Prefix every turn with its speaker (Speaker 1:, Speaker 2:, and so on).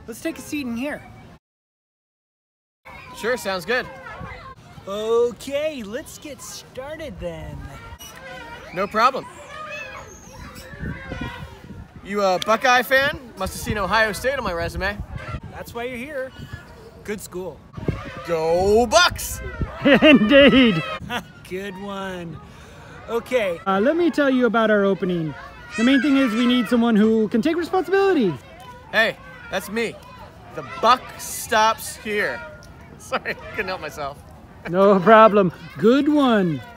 Speaker 1: Let's take a seat in here.
Speaker 2: Sure, sounds good.
Speaker 1: Okay, let's get started then.
Speaker 2: No problem. You a Buckeye fan? Must have seen Ohio State on my resume.
Speaker 1: That's why you're here. Good school.
Speaker 2: Go Bucks!
Speaker 3: Indeed.
Speaker 1: Good one. Okay.
Speaker 3: Let me tell you about our opening. The main thing is we need someone who can take responsibility.
Speaker 2: Hey, that's me. The buck stops here. Sorry, couldn't help myself.
Speaker 3: No problem. Good one.